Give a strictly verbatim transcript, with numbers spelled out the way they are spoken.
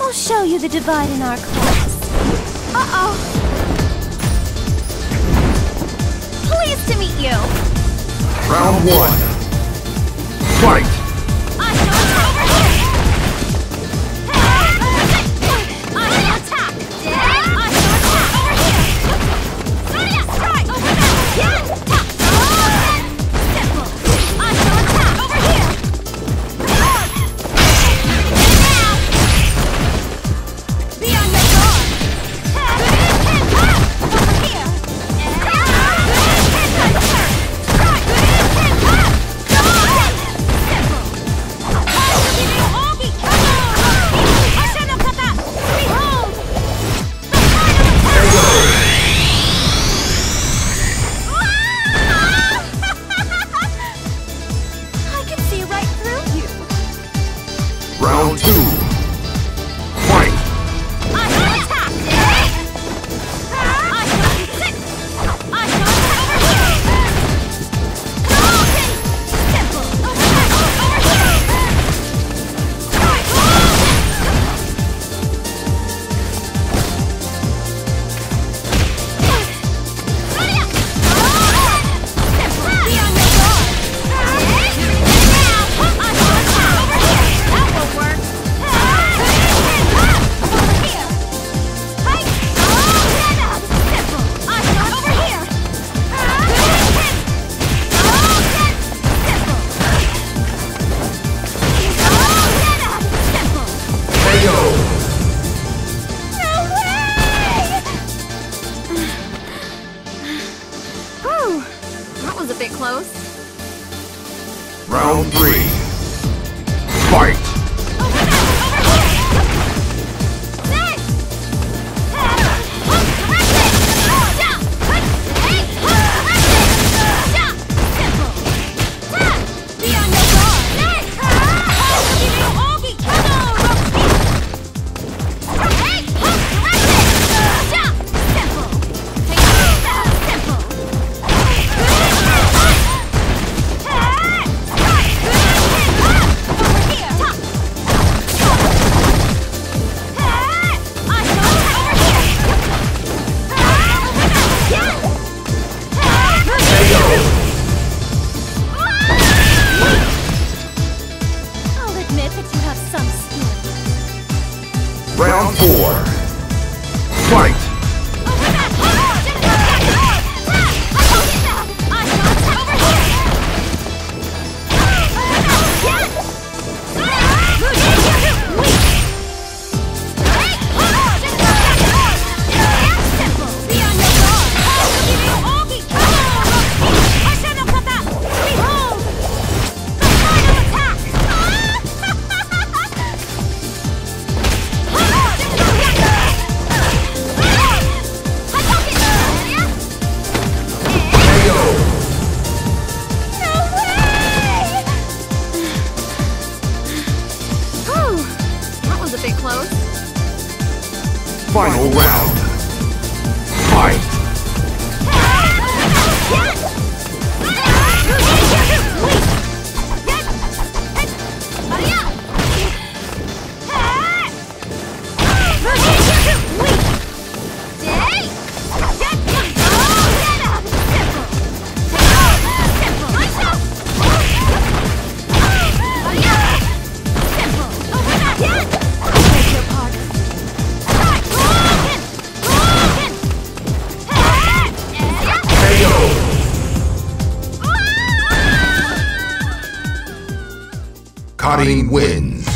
I'll show you the divide in our class. Uh-oh. Pleased to meet you. Round one. Fight! Round two. Fight! I shall attack! I shall sit! I shall attack over here! Golden! Simple! Over here! Right! Ready up! Simple! Be on your guard! Now! I shall attack over here! That will work! That was a bit close. Round three. Fight! Round four. Fight! Close. Final round. Fight! Karin wins.